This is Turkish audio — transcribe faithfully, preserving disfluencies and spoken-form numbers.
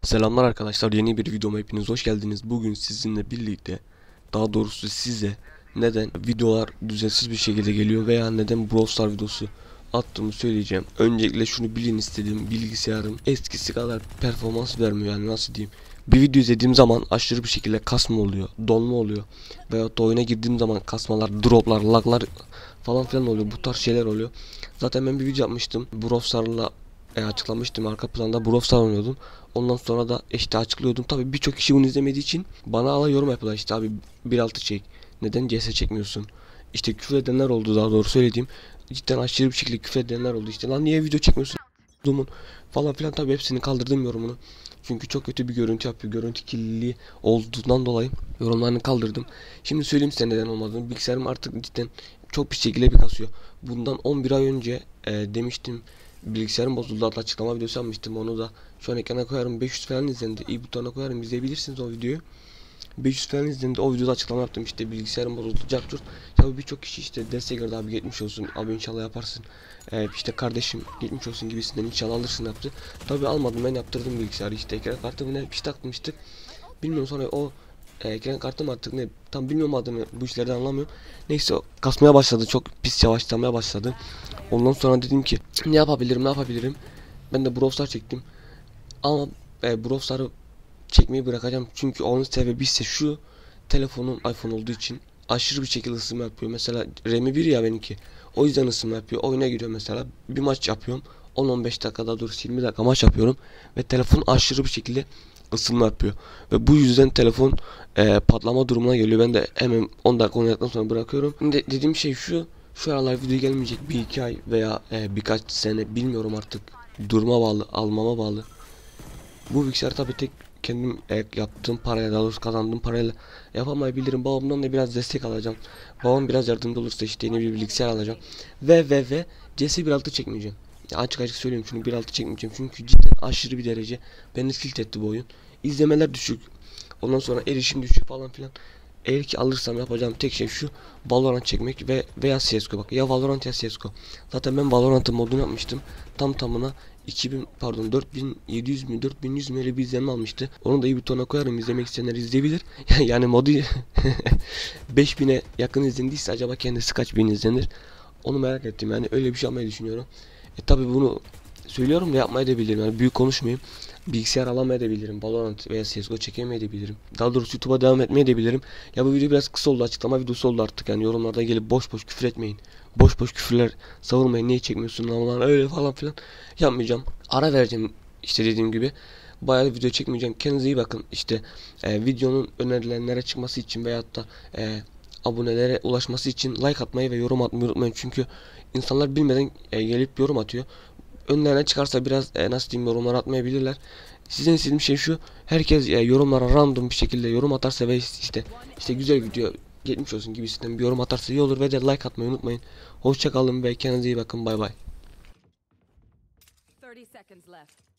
Selamlar arkadaşlar, yeni bir videoma hepiniz hoş geldiniz. Bugün sizinle birlikte, daha doğrusu size neden videolar düzensiz bir şekilde geliyor veya neden Brawl Stars videosu attığımı söyleyeceğim. Öncelikle şunu bilin istedim: bilgisayarım eskisi kadar performans vermiyor. Yani nasıl diyeyim, bir video izlediğim zaman aşırı bir şekilde kasma oluyor, donma oluyor veya da oyuna girdiğim zaman kasmalar, droplar, laglar falan filan oluyor. Bu tarz şeyler oluyor. Zaten ben bir video yapmıştım Brawl Stars'la, e, açıklamıştım, arka planda Brawl Stars oynuyordum. Ondan sonra da işte açıklıyordum. Tabii birçok kişi bunu izlemediği için bana ala yorum yapıyorlar, işte abi bir altı çek, neden C S çekmiyorsun, işte küfür edenler oldu, daha doğru söylediğim cidden aşırı bir şekilde küfür edenler oldu, işte lan niye video çekmiyorsun dumun falan filan. Tabii hepsini kaldırdım yorumunu, çünkü çok kötü bir görüntü yapıyor, görüntü kirliliği olduğundan dolayı yorumlarını kaldırdım. Şimdi söyleyeyim size neden olmadığını. Bilgisayarım artık cidden çok bir şekilde bir kasıyor. Bundan on bir ay önce e, demiştim bilgisayarım bozuldu, hatta açıklama videosu yapmıştım, onu da şu an ekrana koyarım. beş yüz falan izlendi, iyi butonuna koyarım, izleyebilirsiniz o videoyu. beş yüz falan izlendi, o videoda açıklama yaptım, işte bilgisayarım bozuldu captur. Tabi birçok kişi işte destek verdi, abi geçmiş olsun, abi inşallah yaparsın, ee, işte kardeşim geçmiş olsun gibisinden, inşallah alırsın yaptı. Tabi almadım, ben yaptırdım bilgisayarı, işte ekran kartı ne bir şey takmıştık, bilmiyorum, sonra o e, ekran kartım artık ne tam bilmiyorum adını, bu işlerden anlamıyorum. Neyse, kasmaya başladı, çok pis yavaşlamaya başladı. Ondan sonra dedim ki ne yapabilirim ne yapabilirim. Ben de Brawl Stars çektim. Ama e, Brawl Stars'ı çekmeyi bırakacağım. Çünkü onun sebebi ise şu: telefonum iPhone olduğu için aşırı bir şekilde ısınma yapıyor. Mesela RAM'i bir ya benimki. O yüzden ısınma yapıyor. Oyuna giriyor mesela. Bir maç yapıyorum. on on beş dakikada dur yirmi dakika maç yapıyorum. Ve telefon aşırı bir şekilde ısınma yapıyor. Ve bu yüzden telefon e, patlama durumuna geliyor. Ben de hemen on dakika oynadıktan sonra bırakıyorum. Şimdi dediğim şey şu: şu aralar video gelmeyecek, bir iki ay veya e, birkaç sene, bilmiyorum artık, duruma bağlı, almama bağlı. Bu bilgisayar tabi tek kendim e, yaptığım parayla, daha doğrusu kazandığım parayla yapamayabilirim. Babamdan da biraz destek alacağım. Babam biraz yardımcı olursa işte yeni bir bilgisayar alacağım. Ve ve ve C S bir altı çekmeyeceğim. Ya açık açık söyleyeyim, şunu bir altı çekmeyeceğim. Çünkü cidden aşırı bir derece beni tilt etti bu oyun. İzlemeler düşük. Ondan sonra erişim düşük falan filan. Eğer ki alırsam yapacağım tek şey şu: Valorant çekmek ve veya C S G O. Bak, ya Valorant ya C S G O. Zaten ben Valorant'ın modunu yapmıştım. Tam tamına iki bin, pardon, dört bin yedi yüz mi dört bin yüz mi öyle bir izlenme almıştı. Onu da iyi butona koyarım, izlemek isteyenler izleyebilir. Yani modu beş bine yakın izlendiyse acaba kendisi kaç bin izlenir? Onu merak ettim, yani öyle bir şey yapmayı düşünüyorum. E tabi bunu söylüyorum da yapmayı da bilirim, yani büyük konuşmayayım. Bilgisayar alamayabilirim, Valorant veya C S G O çekemeyebilirim. Daha doğrusu YouTube'a devam etmeyebilirim. Ya bu video biraz kısa oldu, açıklama videosu oldu artık, yani yorumlarda gelip boş boş küfür etmeyin. Boş boş küfürler savurmayın, niye çekmiyorsun lan öyle falan filan yapmayacağım. Ara vereceğim, işte dediğim gibi. Bayağı video çekmeyeceğim. Kendinize iyi bakın. İşte e, videonun önerilenlere çıkması için veyahut da e, abonelere ulaşması için like atmayı ve yorum atmayı unutmayın. Çünkü insanlar bilmeden e, gelip yorum atıyor. Önlerine çıkarsa biraz e, nasıl diyeyim, yorumlar atmayabilirler. Sizin istediğim şey şu: herkes e, yorumlara random bir şekilde yorum atarsa ve işte işte güzel video, geçmiş olsun gibisinden bir yorum atarsa iyi olur, ve de like atmayı unutmayın. Hoşça kalın ve kendinize iyi bakın. Bay bay. thirty seconds left.